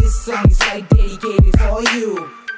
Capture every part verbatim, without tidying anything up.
This song is like dedicated for you.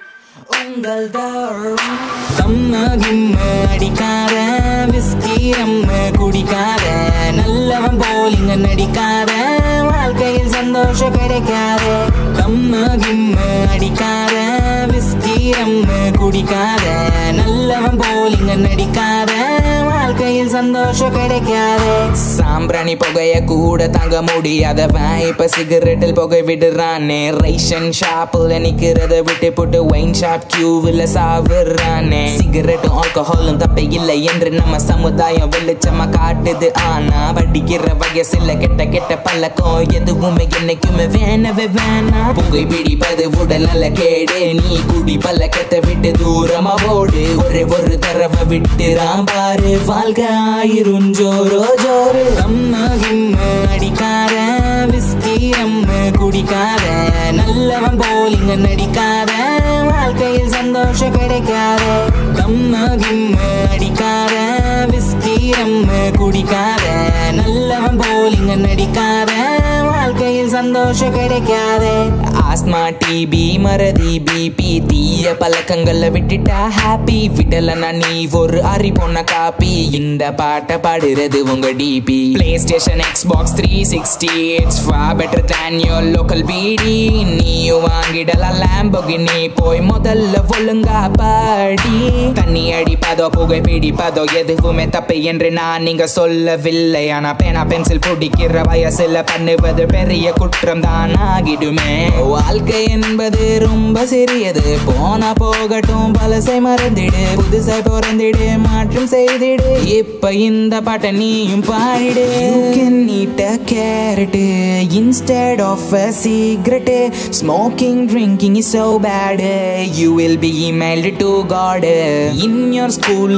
Ungal Dharun. Dhamu Ghimu adikara, whiskey rum kudikara, nallavan bowling nadikara, vaalkaiyil sandosha kedaikara. Dhamu Ghimu adikara, whiskey rum kudikara, nallavan bowling nadikara, vaalkaiyil sandosha kedaikara. Sambrani pogaya kuda thanga mudiyadhavan ipa cigarette il pogai vidurane, ration shop la nikkiradha vittu puttu wine shop queue la savirane. Cigarette alcohol um tappe illa endru nama samudayam velichama kaatudhu aana vadikira vayasilla ketta ketta palakkam eduvume ennaikume venave vena. Pogai pidipadu udal nalla kede, nee kudi palakkatha vittu doorama odu, ore oru tharava vittiran paaru vaalka aayirum joro joru. Dhamu Ghimu adikara, whiskey rum kudikara, nallavan bowling nadikara, vaalkaiyil sandosha kedaikara. Dhamu Ghimu adikara, whiskey rum kudikara, nallavan bowling nadikara, vaalkaiyil sandosha kedaikara. Asthma, T B, maradi, B P, தீய பழக்கங்கள விட்டுட்டா happy. விடலனா நீ ஒரு அரி பொண்ண copy. இந்த பாட்ட பாடுறது உங்க DP. PlayStation, Xbox three sixty, it's far better than your local B D. நீயும் வாங்கிடலாம் லாம்போகினி, போய் முதல்ல ஒழுங்கா பாடி. தண்ணி அடிப்பதோ புகை பிடிப்பதோ எதுவுமே தப்பு என்று நான் நீங்க சொல்லவில்லை. ஆனா பேனா பென்சில் பிடிக்கிற வயசுல பண்ணுவது பெரிய குற்றம் தான் ஆகிடுமே. வாழ்க்கை என்பது ரொம்ப சிறியது, போனா போகட்டும் பழசை மறந்திடு, புதுசாய் பிறந்திடு மாற்றம் செய்திடு. இப்ப இந்த பாட்டை நீயும் பாடிடு. You can eat a carrot instead of a cigarette. Smoking, drinking is so bad, you will be emailed to God. In your school,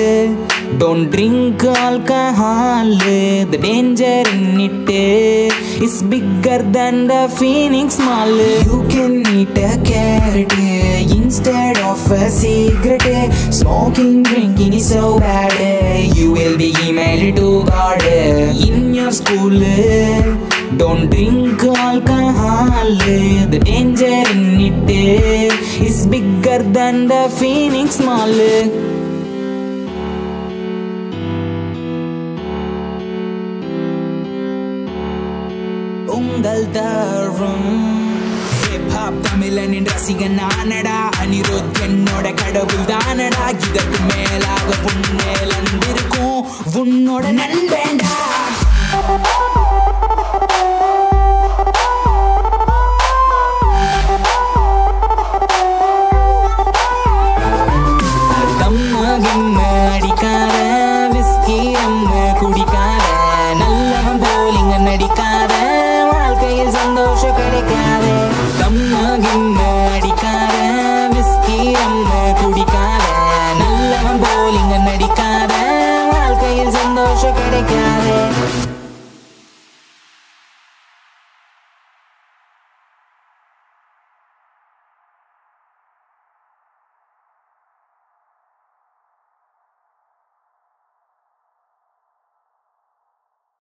don't drink alcohol, the danger in it is bigger than the phoenix mall. You can eat a carrot instead of a cigarette. Smoking, drinking is so bad, you will be emailed to God. In your school, don't drink alcohol, the danger in it is bigger than the phoenix mall. Ungal Dharun. Hip hop தமிழனின் ரசிகன் நானடா, அனிருத் என்னோட கடவுள் தானடா. இதற்கு மேலாக உன்னேல் அன்பிருக்கும் உன்னோட நண்பேண்டா.